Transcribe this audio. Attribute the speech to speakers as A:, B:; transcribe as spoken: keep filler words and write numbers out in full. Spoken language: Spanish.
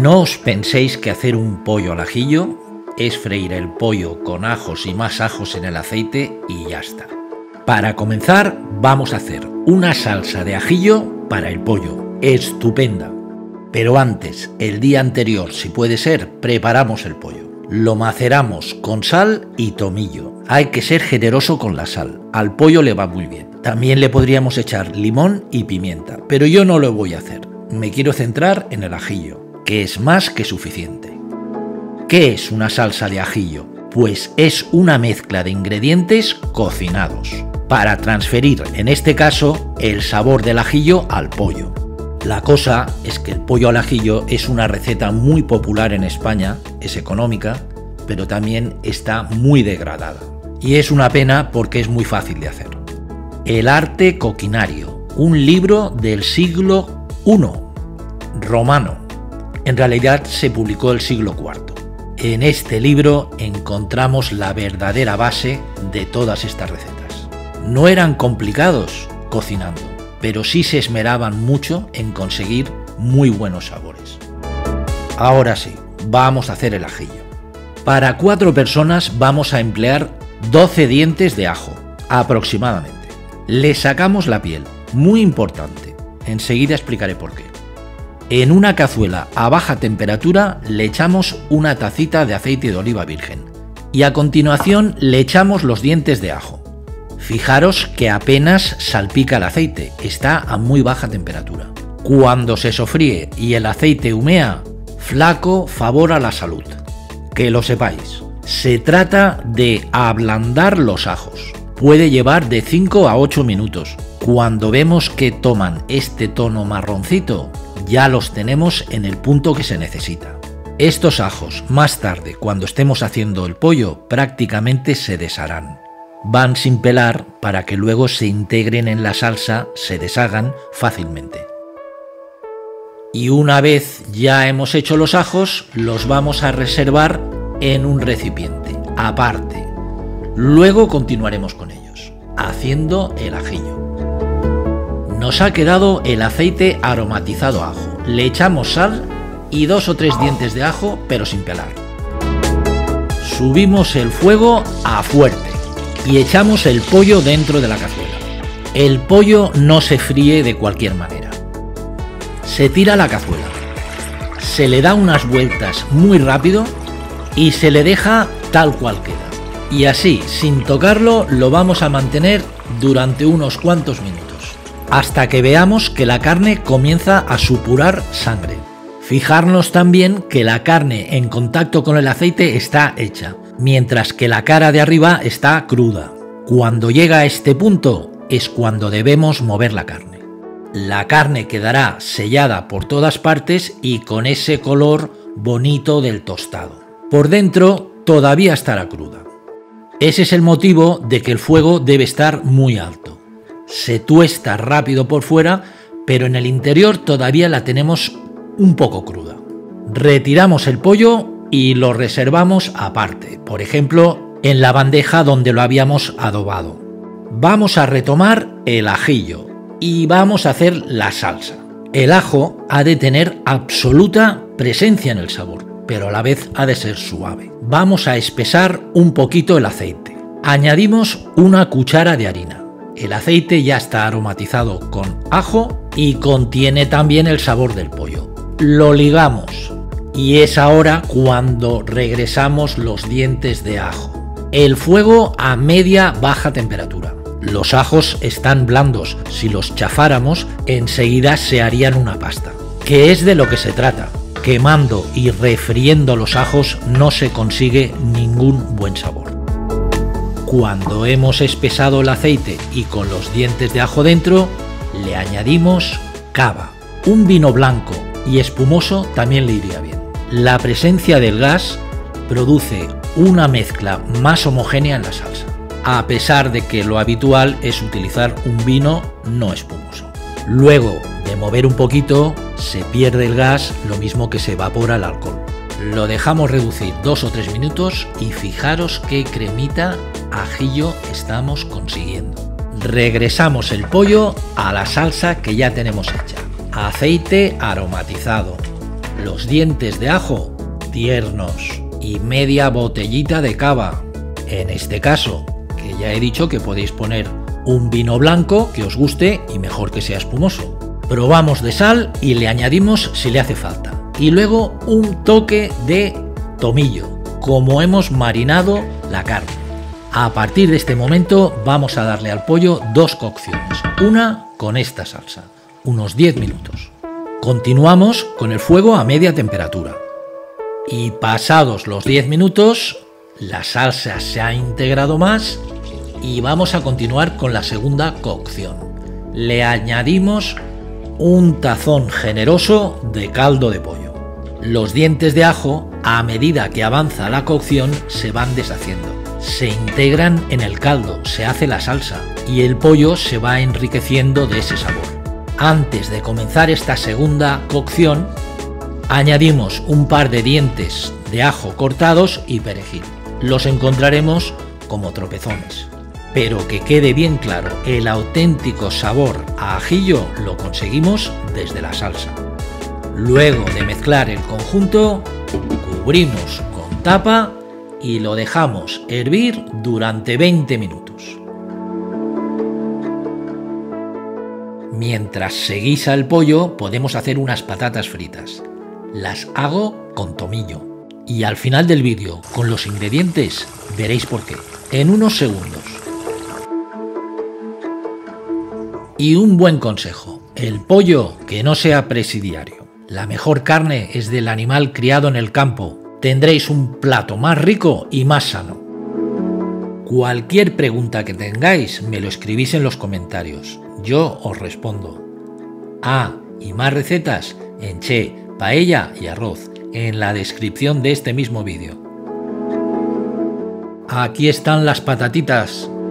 A: No os penséis que hacer un pollo al ajillo es freír el pollo con ajos y más ajos en el aceite y ya está. Para comenzar, vamos a hacer una salsa de ajillo para el pollo, estupenda. Pero antes, el día anterior, si puede ser, preparamos el pollo. Lo maceramos con sal y tomillo. Hay que ser generoso con la sal, al pollo le va muy bien. También le podríamos echar limón y pimienta, pero yo no lo voy a hacer. Me quiero centrar en el ajillo, que es más que suficiente. ¿Qué es una salsa de ajillo? Pues es una mezcla de ingredientes cocinados, para transferir, en este caso, el sabor del ajillo al pollo. La cosa es que el pollo al ajillo es una receta muy popular en España, es económica, pero también está muy degradada. Y es una pena porque es muy fácil de hacer. El arte coquinario, un libro del siglo primero, romano. En realidad se publicó el siglo cuarto. En este libro encontramos la verdadera base de todas estas recetas. No eran complicados cocinando, pero sí se esmeraban mucho en conseguir muy buenos sabores. Ahora sí, vamos a hacer el ajillo. Para cuatro personas vamos a emplear doce dientes de ajo, aproximadamente. Le sacamos la piel, muy importante. Enseguida explicaré por qué. En una cazuela a baja temperatura le echamos una tacita de aceite de oliva virgen y a continuación le echamos los dientes de ajo. Fijaros que apenas salpica el aceite, está a muy baja temperatura. Cuando se sofríe y el aceite humea, flaco favor a la salud. Que lo sepáis, se trata de ablandar los ajos. Puede llevar de cinco a ocho minutos. Cuando vemos que toman este tono marroncito, ya los tenemos en el punto que se necesita. Estos ajos, más tarde, cuando estemos haciendo el pollo, prácticamente se desharán. Van sin pelar para que luego se integren en la salsa, se deshagan fácilmente. Y una vez ya hemos hecho los ajos, los vamos a reservar en un recipiente, aparte. Luego continuaremos con ellos, haciendo el ajillo. Nos ha quedado el aceite aromatizado a ajo. Le echamos sal y dos o tres dientes de ajo, pero sin pelar. Subimos el fuego a fuerte y echamos el pollo dentro de la cazuela. El pollo no se fríe de cualquier manera. Se tira a la cazuela, se le da unas vueltas muy rápido y se le deja tal cual queda. Y así, sin tocarlo, lo vamos a mantener durante unos cuantos minutos, hasta que veamos que la carne comienza a supurar sangre. Fijarnos también que la carne en contacto con el aceite está hecha, mientras que la cara de arriba está cruda. Cuando llega a este punto es cuando debemos mover la carne. La carne quedará sellada por todas partes y con ese color bonito del tostado. Por dentro todavía estará cruda. Ese es el motivo de que el fuego debe estar muy alto. Se tuesta rápido por fuera, pero en el interior todavía la tenemos un poco cruda. Retiramos el pollo y lo reservamos aparte, por ejemplo, en la bandeja donde lo habíamos adobado. Vamos a retomar el ajillo y vamos a hacer la salsa. El ajo ha de tener absoluta presencia en el sabor, pero a la vez ha de ser suave. Vamos a espesar un poquito el aceite. Añadimos una cuchara de harina. El aceite ya está aromatizado con ajo y contiene también el sabor del pollo. Lo ligamos. Y es ahora cuando regresamos los dientes de ajo. El fuego a media baja temperatura. Los ajos están blandos. Si los chafáramos, enseguida se harían una pasta. ¿Qué es de lo que se trata? Quemando y refriendo los ajos no se consigue ningún buen sabor. Cuando hemos espesado el aceite y con los dientes de ajo dentro, le añadimos cava. Un vino blanco y espumoso también le iría bien. La presencia del gas produce una mezcla más homogénea en la salsa, a pesar de que lo habitual es utilizar un vino no espumoso. Luego de mover un poquito, se pierde el gas, lo mismo que se evapora el alcohol. Lo dejamos reducir dos o tres minutos y fijaros qué cremita ajillo estamos consiguiendo. Regresamos el pollo a la salsa que ya tenemos hecha. Aceite aromatizado, los dientes de ajo tiernos y media botellita de cava. En este caso, que ya he dicho que podéis poner un vino blanco que os guste y mejor que sea espumoso. Probamos de sal y le añadimos si le hace falta. Y luego un toque de tomillo, como hemos marinado la carne. A partir de este momento vamos a darle al pollo dos cocciones, una con esta salsa, unos diez minutos. Continuamos con el fuego a media temperatura. Y pasados los diez minutos, la salsa se ha integrado más y vamos a continuar con la segunda cocción. Le añadimos un tazón generoso de caldo de pollo. Los dientes de ajo, a medida que avanza la cocción, se van deshaciendo. Se integran en el caldo, se hace la salsa y el pollo se va enriqueciendo de ese sabor. Antes de comenzar esta segunda cocción, añadimos un par de dientes de ajo cortados y perejil. Los encontraremos como tropezones. Pero que quede bien claro, el auténtico sabor a ajillo lo conseguimos desde la salsa. Luego de mezclar el conjunto, cubrimos con tapa y lo dejamos hervir durante veinte minutos. Mientras se guisa el pollo, podemos hacer unas patatas fritas. Las hago con tomillo. Y al final del vídeo, con los ingredientes, veréis por qué. En unos segundos. Y un buen consejo, el pollo que no sea presidiario. La mejor carne es del animal criado en el campo. Tendréis un plato más rico y más sano. Cualquier pregunta que tengáis me lo escribís en los comentarios. Yo os respondo. Ah, y más recetas en Che, Paella y Arroz, en la descripción de este mismo vídeo. Aquí están las patatitas.